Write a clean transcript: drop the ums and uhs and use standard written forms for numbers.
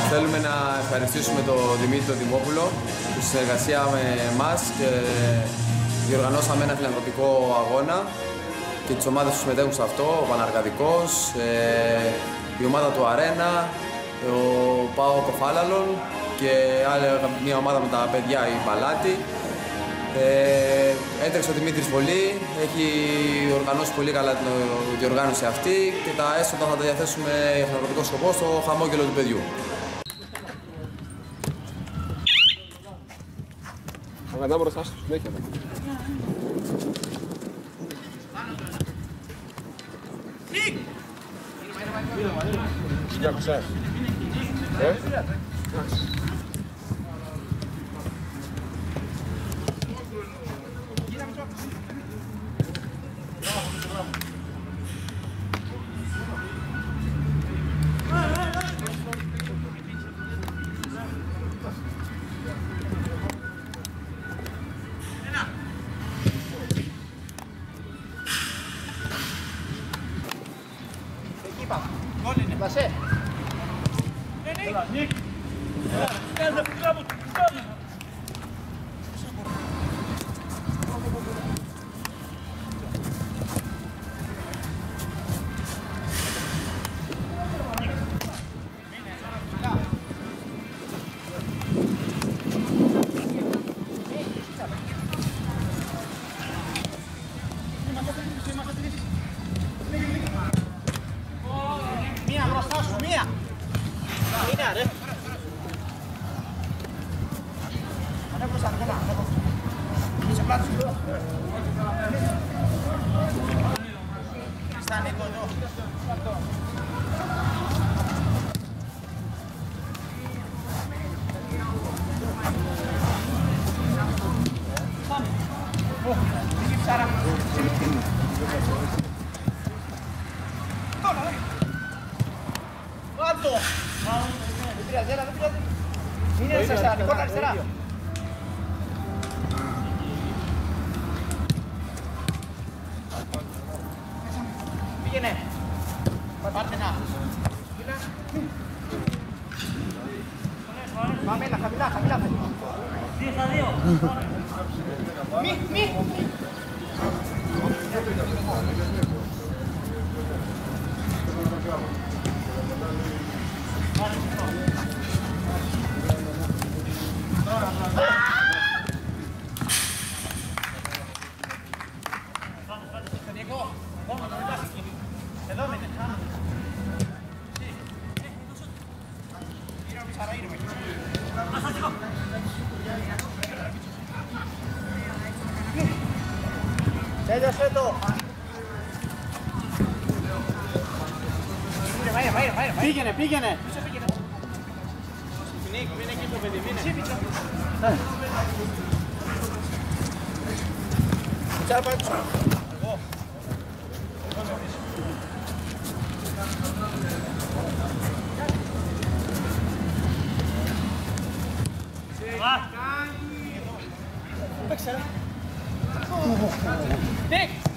Θέλουμε να ευχαριστήσουμε τον Δημήτρη Δημόπουλο που στη συνεργασία με εμάς και διοργανώσαμε ένα φιλανθρωπικό αγώνα και τις ομάδες που συμμετέχουν σε αυτό, ο Παναργαδικός, η ομάδα του Αρένα, ο ΠΑΟ Κοφάλαλον και άλλη μια ομάδα με τα παιδιά, η Μπαλάτη. Έτρεξε ο Δημήτρης πολύ, έχει οργανώσει πολύ καλά την διοργάνωση αυτή και τα έσοδα θα τα διαθέσουμε για φιλανθρωπικό σκοπό στο χαμόγελο του παιδιού. Αγανά μπροστά σου, συνέχεια. Γιάκουσε. Βασέ. Νίκ. Μία μπροστά σου, μία! Είναι ρε! Ανέβω σαν κομμά, ανέβω. Είσαι πλάτη σου. Στα Νίκο εδώ. Πήγε ψάρα. Κάτω! Δεν πειράζει, δεν πειράζει. Είναι αριστερά, Νικόλα, αριστερά. Πήγαινε. Πάρτε να. Πάμε, χαμηλά, χαμηλά. 2-2. Μη. Εδώ με τεχάμε. Τέλειωσε το. Πήγαινε. Μείνε εκεί το παιδί, μείνε. Τσάπα έξω. Εγώ. Παίξε ρε.